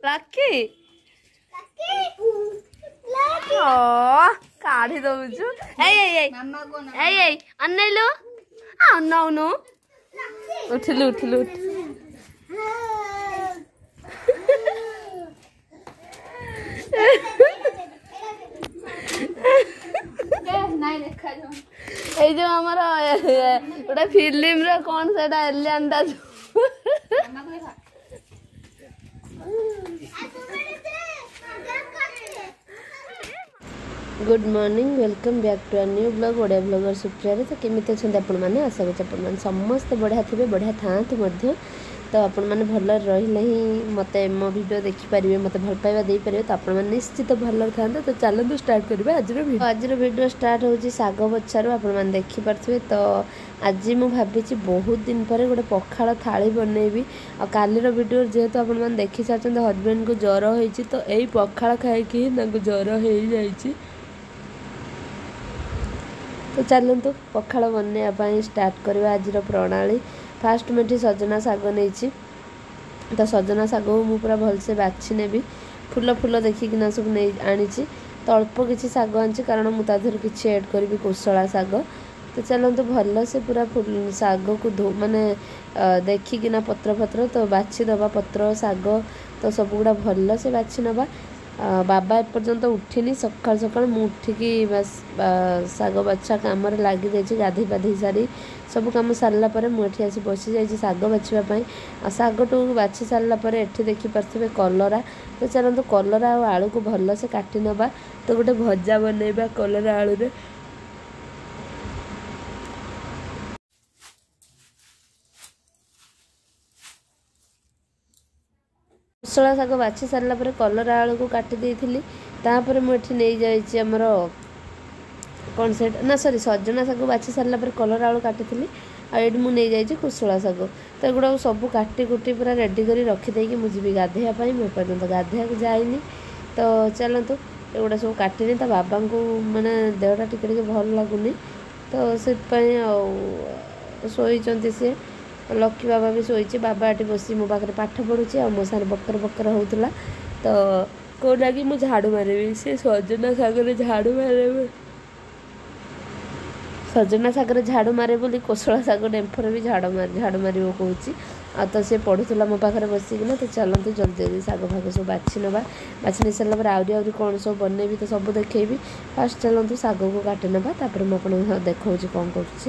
Laki काढ़ी दौचु अनैलु अनौनु उठिलु उठिलु ए जो हमर गोटे फिल्म रे कौन सेटा एलियन दा good morning welcome back to a new blog Odia blogger Supriya. तो केमिति अच्छे आपण मैंने आशा करें आपण मैंने समस्त बढ़िया थे बढ़िया था तो आपण मैंने भल रही मत मो वीडियो देखिपारे मत भल पाइबा दे पारे तो आपण मैंने निश्चित भल था। तो चलते स्टार्ट करेंगे आज वीडियो स्टार्ट हो साग बछारू आपण मैंने देखिपे। तो आज मु भावी बहुत दिन पर गोटे पखाल थाली बनैबी और कालीर वीडियो जेहेतु आपण मैंने देखी सारी हजबैंड को ज्वर होती तो यही पखाल खाई ज्वर हो जाए। तो चलतु पखाल बनवाई स्टार्ट करवा आज प्रणाली। फास्ट में सजना शाग नहीं तो सजना शाग मु पूरा भलसे बाछि नेबी फूल फूल देखिकिना सब नहीं आनी तो अल्प किसी शाग आनी कारण मुझे किसी ऐड करी कोशला शाग। तो चलतु भल से पूरा फूल शाग को धो माने देखिकिना पत्र पत्र तो बाछि दबा पत्र शाग तो सब गुड़ा भल से बाछि नबा। बाबा एपर्यंत उठिनी सकाल सकाल मु उठिकी बस शाग बछा कम लगी जाइए गाधे पाधे सारी सब कम सारा पर मुझे आसी बसी जाइए शाग बाछापी आ शाग टू बाछी सारापर एठी देखिपे कलरा। तो चलते कलरा और आलू को भल से काटी नबा तो गोटे भजा बनैबा कलरा आलू रे। कोशला शाग बाछि सारा पर कलरा आलू को काटी देइथिली तापर मुझे नहीं जाइए आमर कौन से ना सॉरी सजना शाग बाछि सारा पर कलरा आलू काटी आठ मुझे जाइए कोशला शाग। तो एगुड़ा सब काटी कुटी पूरा रेडी कर रखीदे मुझे गाधेवाई मुझे पर्यटन गाधेया जाइनी। तो चलतु एगुड़ा सब काटिनी तो बाबा को मैंने देहटा टिके भल लगुनि तो से शोची सी लकी बाबा भी शोची बाबा ये बस मो पाखे पाठ पढ़ुची आ मो सारे बकर बकर होता तो कौन लगी मुझे झाड़ू मारे सी सजना शागर झाड़ू मारे सजना शागर झाड़ू मारे बोली कोशला शाग डेम्फर भी झाड़ू मार कहूँ आ तो सी पढ़ुला मो पाखे बसिकिना। तो चलते जल्दी जल्दी शाग फाग सब बाछि नवा बाछि नहीं सारा आहरी कौन सब बनैबी तो सब देखी। फास्ट चलते शाग को काटि नवा तापर मुझे देखा कौन कर।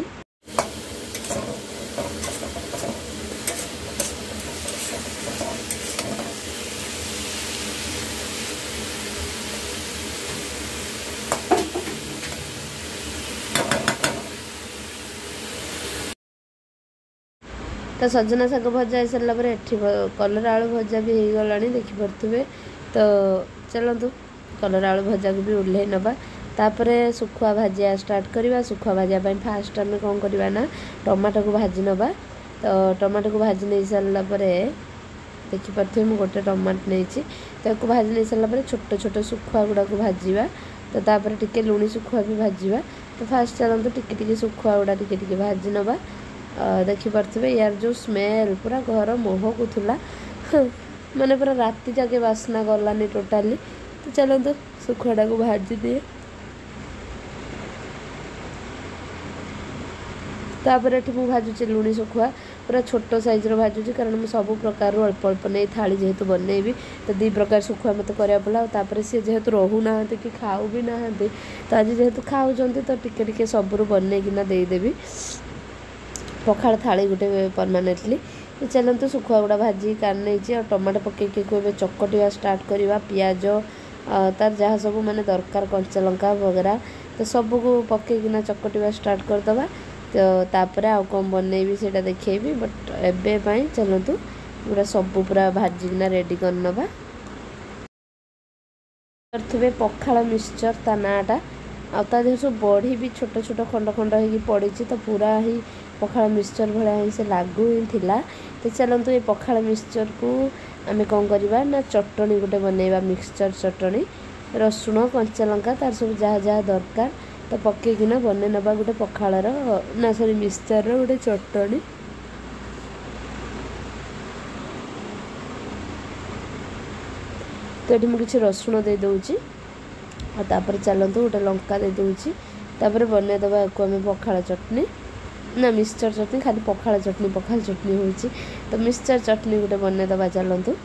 तो सजना शाग भजा हो सारा पर एठी कलरा आलू भजा भी हो गला देखिपे। तो चलतु कलरा आलू भजा को भी ओल्हे नवा तापर सुखुआ भाजिया स्टार्ट करवा। सुखुआ भाजापी फास्ट आम कौन करवा ना टमाटो को भाजी नवा। तो टमाटो को भाजी नहीं सारा पर देखिपे मुझे गोटे टमाटो नहीं तो भाजी नहीं सारा छोट छोट सुखुआ गुड़ा को भाजवा। तो तापर टिके लुणी सुखुआ भी भाजवा। तो फास्ट चलते टिके सुखुआ गुड़ा टिके भाजी नवा। देखिपे यार जो स्मेल पूरा घर महकुला माने पूरा राति जाके बास्ना गलानी टोटाली। तो चलते सुखुआटा को भाजी दिए तापर एठी मु भाजुची लुणी सुखुआ पूरा छोट साइज रो भाजुची कारण मु सब प्रकार अल्प अल्प नहीं थाली जेहेतु बनैबी तो दी प्रकार सुखुआ मत करिया पड़ा। तापर सी जेहेतु रहू ना कि खाऊ भी ना तो आज जेहेतु खाऊजंती तो टिके टिके सबरू बनैकिना देदेवी पखाल थाली गोटे परमानेंटली। तो चलते सुखुआ गुड़ा भाजी कान नहीं और टमाटो पकईकि चकटिया स्टार्ट करवा पियाज तार जहाँ सब माने दरकार कंचा लंका वगैरह तो सब को पकईकिना चकटिया स्टार्ट करदे। तो तापर आउ कौन बनैबी से देखी बट एवं चलतु पूरा सब पूरा भाजिकिना रेडी कर नवा। थे पखाल मिक्सचर ता नाटा आ सब बड़ी भी छोट छोट खंड खंड हो पड़ी तो पूरा ही पखाल मिक्सचर भाया ही से लागू ही थिला। तो चलतु ये पखाल मिक्सचर को आम कौन करवा ना चटनी गोटे बनैबा मिक्सचर चटनी रसुण कंचा लंका तार सब जहाँ जहाँ दरकार तो पकईकिना बन नवा गोटे पखालर ना सॉरी मिक्सचर गोटे चटनी। तो ये मुझे किसी रसुण दे दूँगी और चलतु गोटे लंका दे दूँगी बनईदे आपको आम पखाल चटनी ना मिक्सचर चटनी खाली पखाल चटनी होची तो मिक्सचर चटनी गोटे बनईदे चलतु।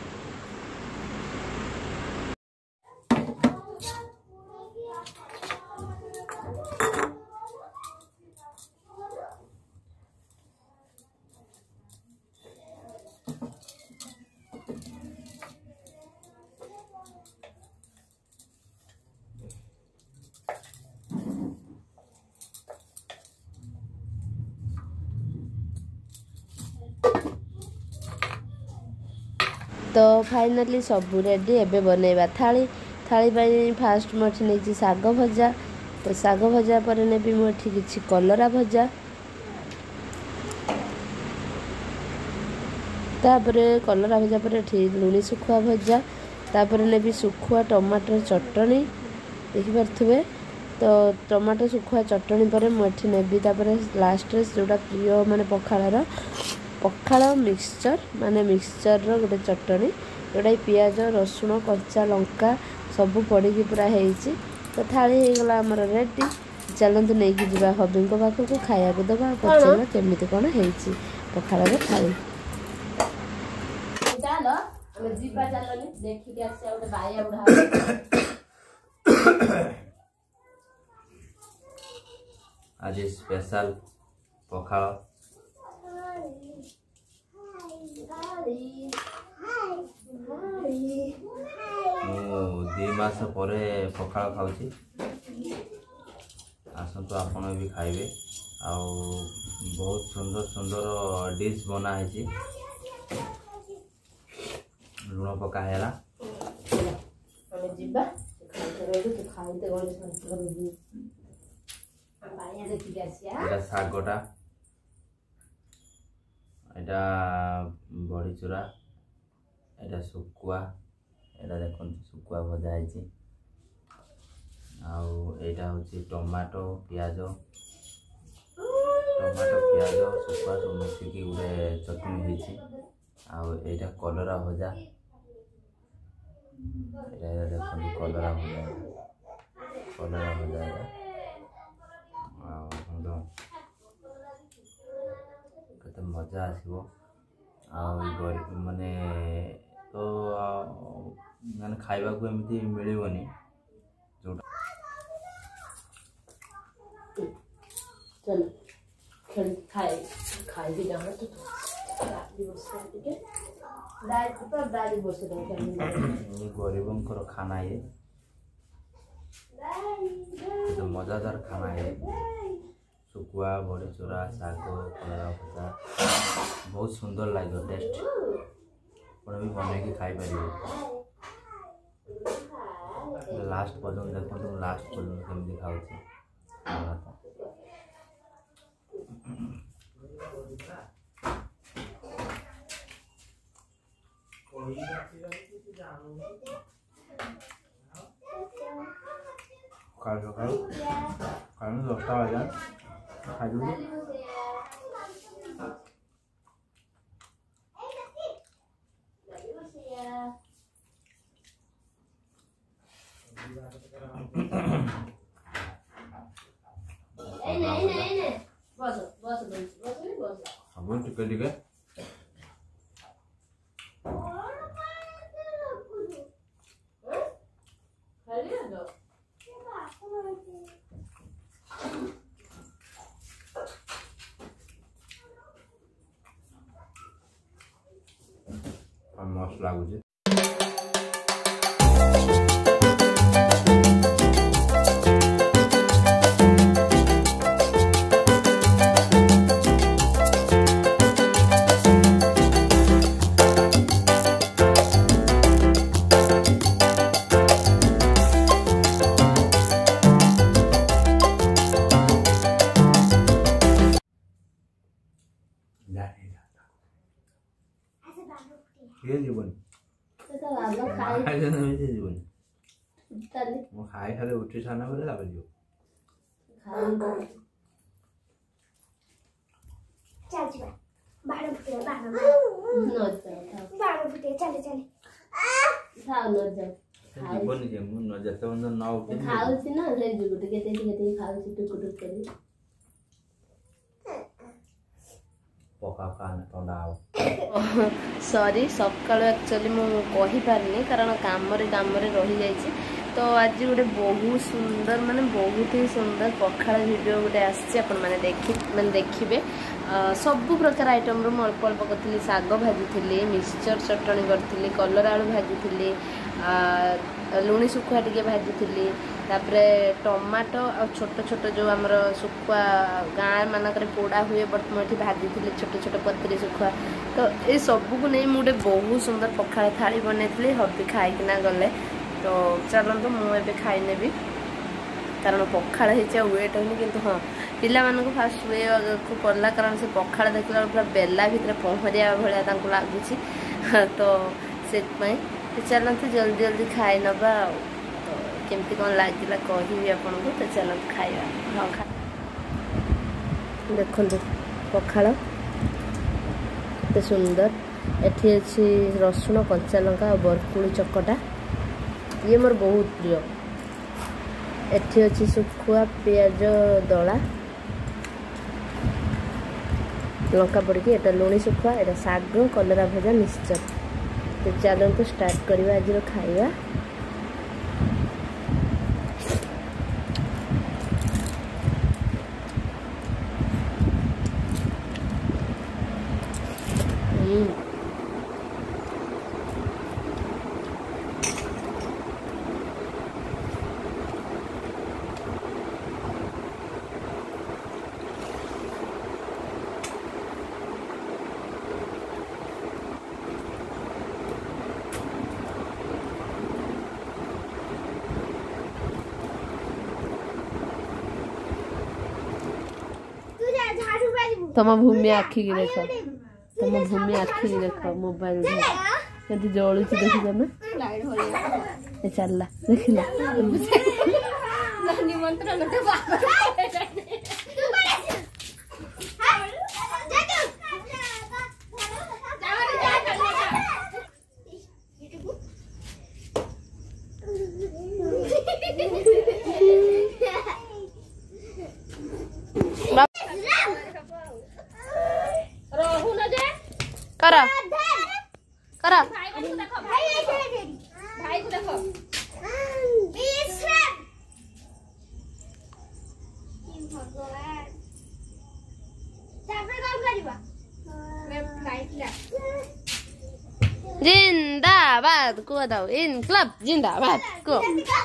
तो फाइनली सब रेडी एबे बनैबा थाली थाली फास्ट मुझे नहीं साग भजा तो साग भजा पर नेबी मुझे किसी कलरा भजा तापरे कलरा भजा पर लुणी सुखुआ भजा तापर नेबी सुखुआ टमाटर चटनी देखिपे तो टमाटर सुखुआ चटनी पर मुझे नेबी लास्ट जोटा प्रिय माने पखाल मिक्सचर माने मिक्सचर गोटे चटनी जोटा पियाज रसुण कच्चा लंका सबू पड़ी पूरा होती तो थाली होगला आमर रेडी चलतु नहीं कि जावा हबी पाखक खाया दबा पचारा केमी कौन है पखाल थाली आज स्पेशल पखाल दु मास पर पखाल खाऊँ आसतु आपण भी खाइबे आ बहुत सुंदर सुंदर डिश बना है लुण पकाला शागटा यहाँ बड़ी चूरा यहाँ सुकुआ यहाँ देखो सुकुआ भजा है आईटा हूँ टमाटो पियाज सुकुआ सब मिसिकी गोटे चटनी होती आईटा कलरा भजा देखो कलरा भजा केते मजा आसो माने तो माने खाइबा को एमती मिलबनी जोटा चल खेल खाई भी जाना तो गरीबों खाना है तो मजादार खाना है सुकुआ बड़ी चूरा शाग कलरा भजा बहुत सुंदर लगे टेस्ट भी बनई खाई पारे लास्ट पर्यटन देखो लास्ट पर्यटन केमती खाऊँ सकाल सकाल खाने 10टा बजे खाई अब टिके टिके मस्त लगुच जीवन खाई खाली उठी साना बोले लगे जीवन जे मु न जते बंद न उठे खाउछि ना से जुगु टिके खाउछि टुकुटुक करी पका कान ठंडा हो सॉरी सकाळ एक्चुअली मु कहि पारनी कारण काम रे रही जाइछि तो आज गोटे बहुत सुंदर माने बहुत ही सुंदर पखाल वीडियो गोटे आसी आपण माने देखिबे सब प्रकार आइटम रो अल्प अल्प करथिली साग भाजी मिक्सचर चटणी करथिली कलर आलू भाजी लुणी सुखुआ टिके भाजी तापरे टमाटो और छोट छोट जो आमर सुखुआ गाँ मानक पोड़ा हुए बट मुझे भाजी छोट छोट पत्री सुखुआ तो ये सबू को नहीं मुझे बहुत सुंदर पखाल थाली बनई हबी खाईकिना गले तो चलते मुझे खाई भी कारण पखाल वेट होनी कि हाँ पिला मानक फास्ट वे को पड़ला कारण से पखाल देखला पूरा बेला भितर पहरिया भाया लगुच तो से चलते जल्दी जल्दी खाई नवा तो केमती कौन लगे कहि आपन को तो चलते खाइबा हाँ खा देखो पखाल एते सुंदर एठी अछि रसुण कंचा लंका और बरकुड़ी चकटा ये मोर बहुत प्रिय एठी अछि सुखुआ पियाज दला लंका पड़ी एटा लुणी सुखुआ एटा साग कलरा भजा मिक्सचर तो चलते स्टार्ट करवा आज खाइबा तुम भूमि आखि की देख तुम भूमि आखि की देख मोबाइल कति जलुच देखिल ना चलला देखिला करा करा भाई को देखो जिंदाबाद को दाओ इनकलाब जिंदाबाद को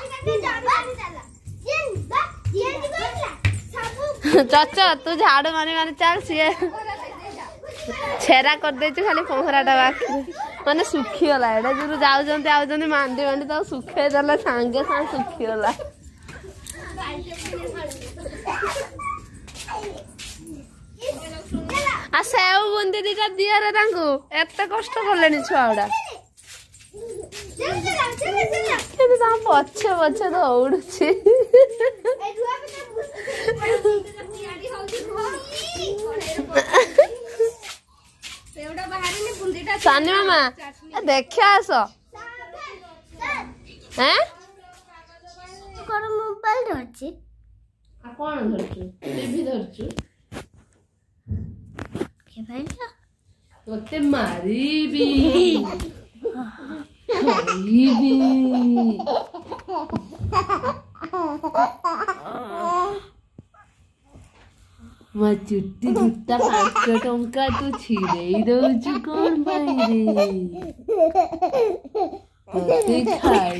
चाचा तू झाड़ू मारी मारी चल सी छेरा कर दे खाली पहराटा बाकी माने सुखीगला एटा जो जाऊँ मांदी मांदी तो सुखे देला सांगे सांगे सुखीगला आ सेव बुंदी दिटा दिया रे तांको एते कष्ट करलेनी छुआडा केते ता पछे पछे दौड़ुछि सानी मामा देखिया आस मोबाइल धरछि कौन धरछु टीवी धरछु के भाई तोते मारीबी मारीबी मो चुट्टी गुट्टा 5 टंका तू छिड़े दउछु कोन भाई रे तोते खाई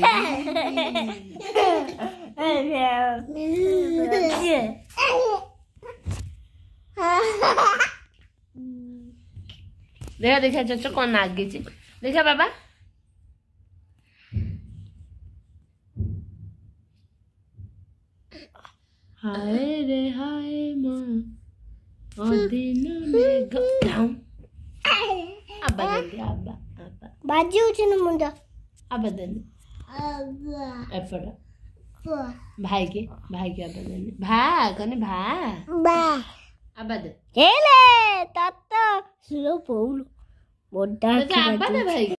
देखा देखा चचो कौन नागी देखा बाबा हाय रे हाय माँ दिन में गम अब्बा जल्दी अब्बा अब्बा बाजी उठने मुंडा अब्बा जल्दी एपड़ा भाई के अब्बा जल्दी भा कने भा बा अब्बा दे हेले ताता स्लो पोल मोटा अब्बा दे भाई